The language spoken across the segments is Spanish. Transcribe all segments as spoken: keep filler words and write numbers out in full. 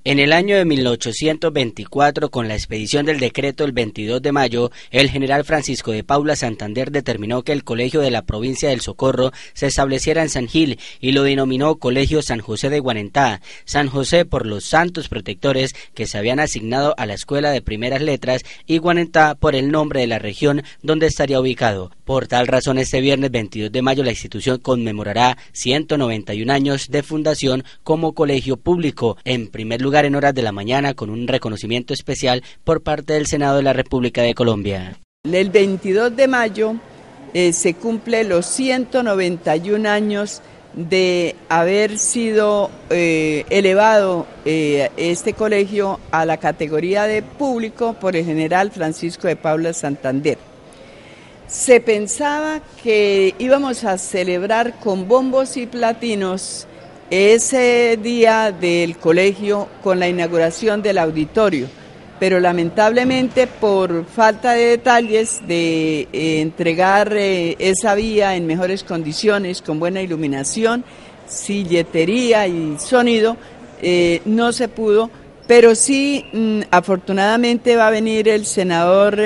En el año de mil ochocientos veinticuatro, con la expedición del decreto del veintidós de mayo, el general Francisco de Paula Santander determinó que el colegio de la provincia del Socorro se estableciera en San Gil y lo denominó Colegio San José de Guanentá. San José por los santos protectores que se habían asignado a la Escuela de Primeras Letras y Guanentá por el nombre de la región donde estaría ubicado. Por tal razón, este viernes veintidós de mayo la institución conmemorará ciento noventa y un años de fundación como colegio público, en primer lugar en horas de la mañana con un reconocimiento especial por parte del Senado de la República de Colombia. El veintidós de mayo eh, se cumple los ciento noventa y un años de haber sido eh, elevado eh, este colegio a la categoría de público por el general Francisco de Paula Santander. Se pensaba que íbamos a celebrar con bombos y platinos ese día del colegio con la inauguración del auditorio, pero lamentablemente por falta de detalles de eh, entregar eh, esa vía en mejores condiciones, con buena iluminación, silletería y sonido, eh, no se pudo, pero sí mmm, afortunadamente va a venir el senador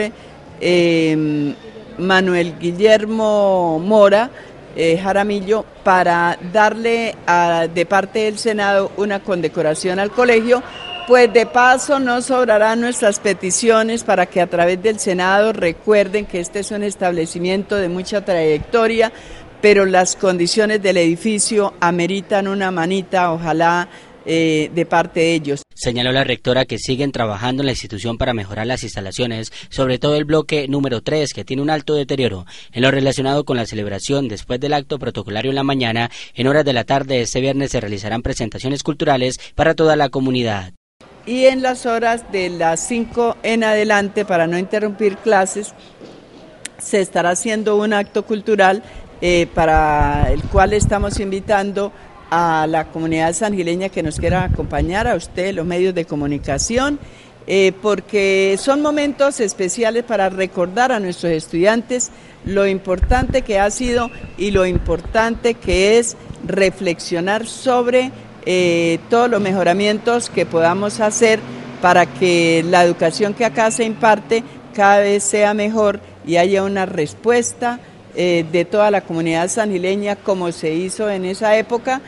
eh, Manuel Guillermo Mora Eh, Jaramillo para darle a, de parte del Senado una condecoración al colegio, pues de paso no sobrarán nuestras peticiones para que a través del Senado recuerden que este es un establecimiento de mucha trayectoria, pero las condiciones del edificio ameritan una manita, ojalá eh, de parte de ellos. Señaló la rectora que siguen trabajando en la institución para mejorar las instalaciones, sobre todo el bloque número tres, que tiene un alto deterioro. En lo relacionado con la celebración, después del acto protocolario en la mañana, en horas de la tarde este viernes se realizarán presentaciones culturales para toda la comunidad. Y en las horas de las cinco en adelante, para no interrumpir clases, se estará haciendo un acto cultural eh, para el cual estamos invitando a la comunidad sangileña que nos quiera acompañar, a usted, los medios de comunicación, eh, porque son momentos especiales para recordar a nuestros estudiantes lo importante que ha sido y lo importante que es reflexionar sobre eh, todos los mejoramientos que podamos hacer para que la educación que acá se imparte cada vez sea mejor y haya una respuesta eh, de toda la comunidad sangileña como se hizo en esa época,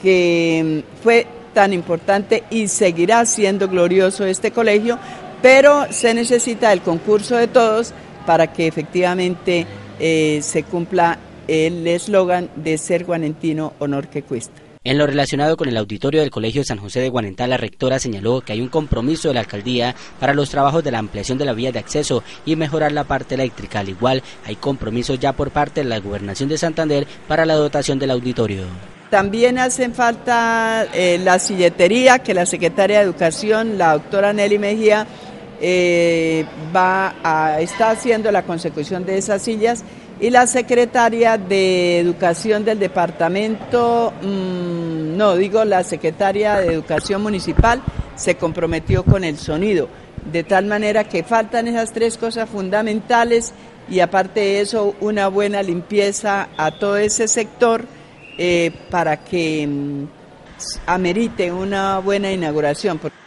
que fue tan importante y seguirá siendo glorioso este colegio, pero se necesita el concurso de todos para que efectivamente eh, se cumpla el eslogan de ser guanentino, honor que cuesta. En lo relacionado con el auditorio del Colegio San José de Guanentá, la rectora señaló que hay un compromiso de la alcaldía para los trabajos de la ampliación de la vía de acceso y mejorar la parte eléctrica. Al igual, hay compromiso ya por parte de la Gobernación de Santander para la dotación del auditorio. También hacen falta eh, la silletería, que la secretaria de Educación, la doctora Nelly Mejía, eh, va a, está haciendo la consecución de esas sillas, y la secretaria de Educación del departamento, mmm, no, digo la secretaria de Educación Municipal, se comprometió con el sonido, de tal manera que faltan esas tres cosas fundamentales y aparte de eso una buena limpieza a todo ese sector, Eh, para que mm, amerite una buena inauguración.